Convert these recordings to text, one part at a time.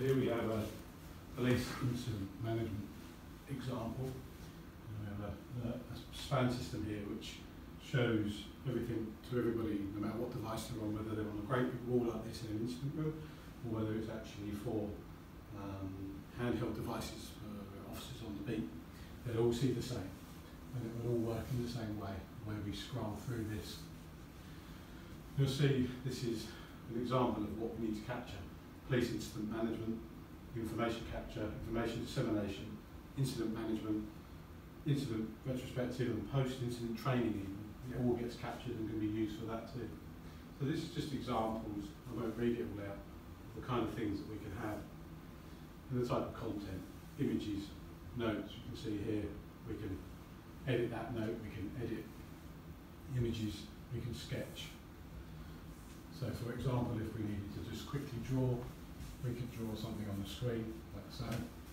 here we have a police incident management example. We have a span system here which shows everything to everybody, no matter what device they're on, whether they're on a great big wall like this in an incident room, or whether it's actually for handheld devices for officers on the beat. They'll all see the same, and it will all work in the same way where we scroll through this. You'll see this is an example of what we need to capture: police incident management, information capture, information dissemination, incident management, incident retrospective, and post-incident training even. It all gets captured and can be used for that too. So this is just examples, I won't read it all out, of the kind of things that we can have. And the type of content, images, notes, you can see here, we can edit that note, we can edit images, we can sketch. So for example, if we needed to just quickly draw, we could draw something on the screen, like so.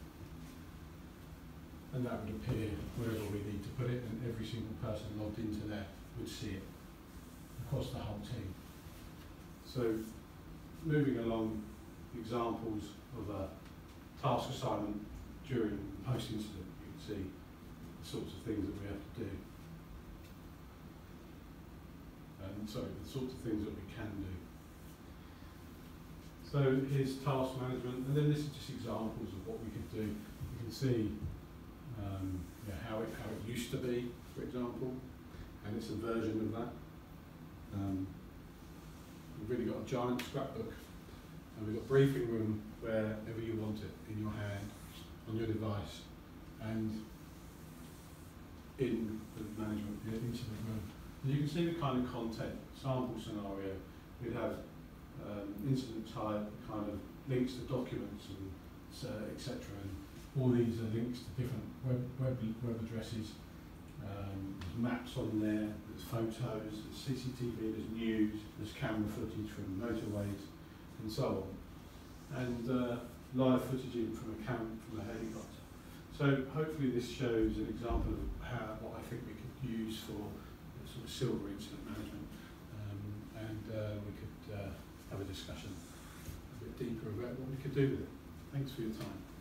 And that would appear wherever we need to put it, and every single person logged into there would see it across the whole team. So moving along, examples of a task assignment during post-incident, you can see the sorts of things that we have to do. And sorry, the sorts of things that we can do. So here's task management, and then this is just examples of what we could do. You can see how it used to be, for example, and it's a version of that. We've really got a giant scrapbook, and we've got briefing room wherever you want it, in your hand, on your device, and in the management, the incident room. And you can see the kind of content, sample scenario. We'd have incident type, kind of links to documents, and etc. And all these are links to different web addresses. There's maps on there, there's photos, there's CCTV, there's news, there's camera footage from motorways, and so on. And live footage in from a helicopter. So hopefully this shows an example of what I think we could use for sort of silver incident management, and we could have a discussion a bit deeper about what we could do with it. Thanks for your time.